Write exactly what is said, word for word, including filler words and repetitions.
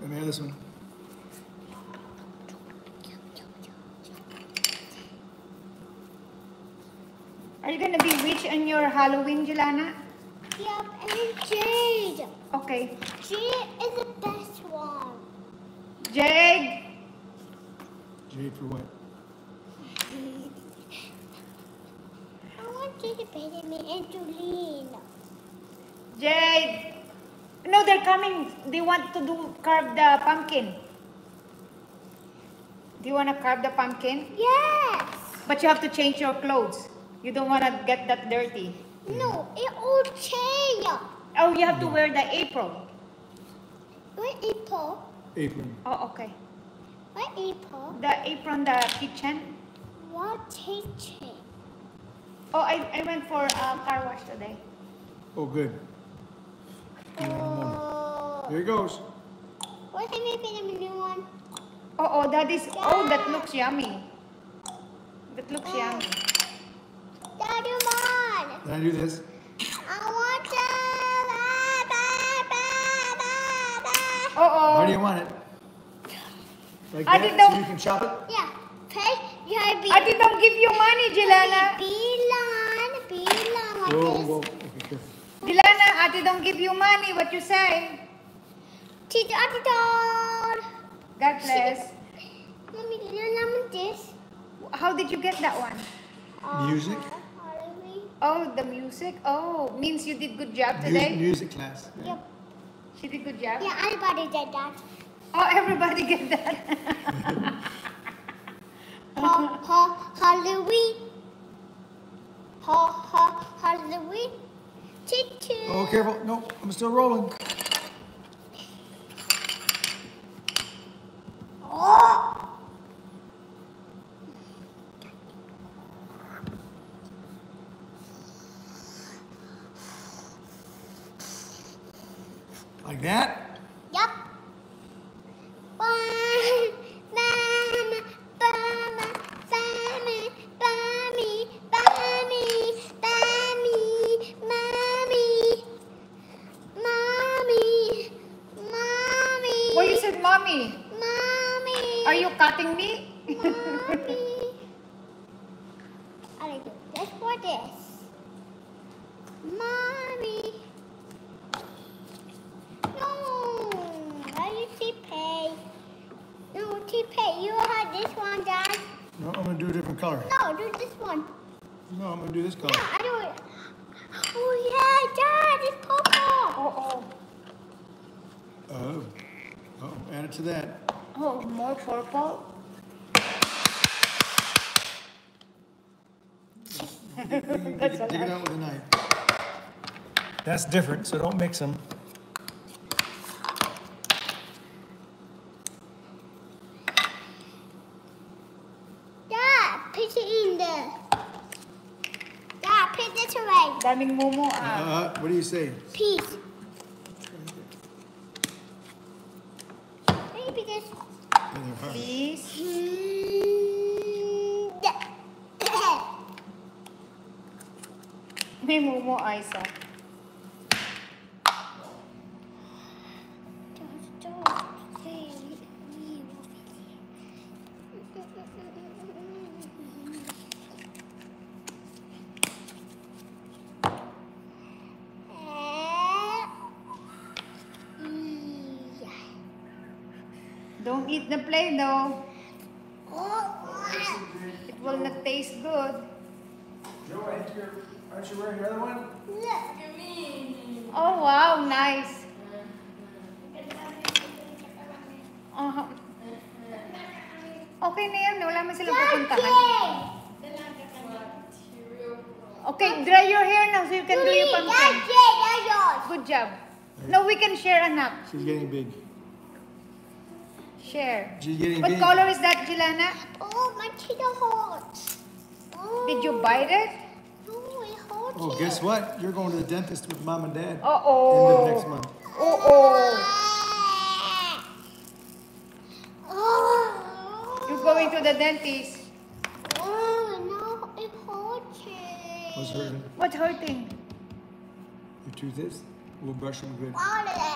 Let me hear this one. Are you gonna be which on your Halloween, Jilana? Yep, and Jade. Okay. Jade is the best one. Jade. Jade for what? I want Jade to play with me and Jolene. Jade. No, they're coming. They want to do carve the pumpkin. Do you want to carve the pumpkin? Yes. But you have to change your clothes. You don't want to get that dirty. No, it will change. Oh, you have to wear the apron. What apron? Apron. Oh, okay. What apron? The apron, the kitchen. What kitchen? Oh, I, I went for a car wash today. Oh, good. Oh. Here he goes. What time you put a new one? Oh, oh, that is, oh, that looks yummy. That looks Oh. yummy. Daddy, one. Can I do this? I want to. Oh, oh. Why do you want it? Like I that, didn't know- so you can chop it? Yeah. First, you have to be. Ate, don't give you money, Jilana. Bilan, bilan like Whoa, this. whoa. Okay, careful. Jilana, Ate, don't give you money. What you say? Tito, Tito. God bless. Mommy, you know this? How did you get that one? Music? Oh, the music. Oh, means you did good job Music, today. music class. Yep. She did good job. Yeah, everybody did that. Oh, everybody get that. Ha, ha, Halloween. Ha, ha, Halloween. Choo-choo. Oh, careful. No, I'm still rolling. Oh. Like that? Yep. One, mama, mama, mommy, mommy, mommy, mommy, mommy, mommy, mommy. Well, you said mommy. Mommy. Are you cutting me? Mommy. I like this for this. Mommy. No. Why did she pay? No, she pay. You had this one, Dad. No, I'm going to do a different color. No, do this one. No, I'm going to do this color. Yeah, I do it. Oh, yeah, Dad, it's purple. Oh, oh. Oh. Oh, add it to that. Oh, more purple. Dig it, dig it out with a knife. That's different, so don't mix them. Dad, put it in there. Dad, put this away. Daming momo ah. Uh, what do you say? Peace. Maybe this. Please. May momo eyes ah. Don't eat the Play-Doh. It will not taste good. Joe, aren't you, aren't you wearing your other one? Oh, wow, nice. Uh-huh. Okay na yan, wala man silang pupuntahan. Okay, dry your hair now so you can do your pumpkin. Good job. No, we can share a nap. She's getting big. Share. She's getting What big. color is that, Jilana? Oh, my teeth hurts. Oh. Did you bite it? No, it hurts. Oh, guess what? You're going to the dentist with mom and dad. Uh-oh. End of next month. Uh-oh. Oh. You're going to the dentist. Oh, no, it hurts. What's hurting? What's hurting? Your tooth is? We'll brush them good. Oh,